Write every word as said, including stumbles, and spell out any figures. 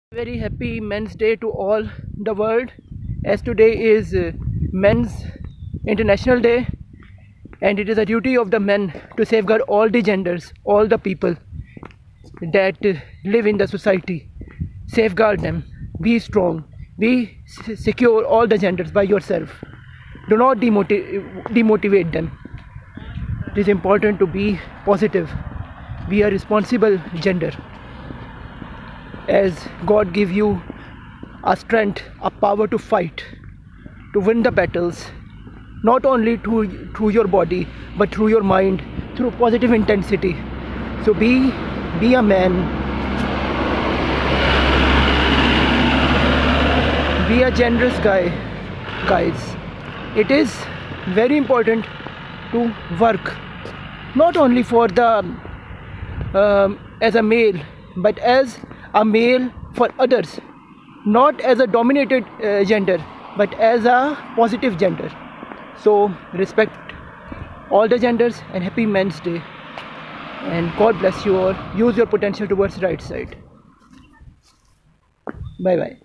Very happy Men's Day to all the world, as today is uh, Men's International Day, and it is a duty of the men to safeguard all the genders, all the people that uh, live in the society. Safeguard them, be strong, be secure all the genders by yourself. Do not demotiv demotivate them. It is important to be positive, be a responsible gender, as God give you a strength, a power to fight, to win the battles, not only through, through your body, but through your mind, through positive intensity. So be, be a man, be a generous guy, guys. It is very important to work, not only for the, um, as a male, but as a male for others, not as a dominated uh, gender, but as a positive gender. So respect all the genders and happy Men's Day, and God bless you all. Use your potential towards the right side. Bye bye.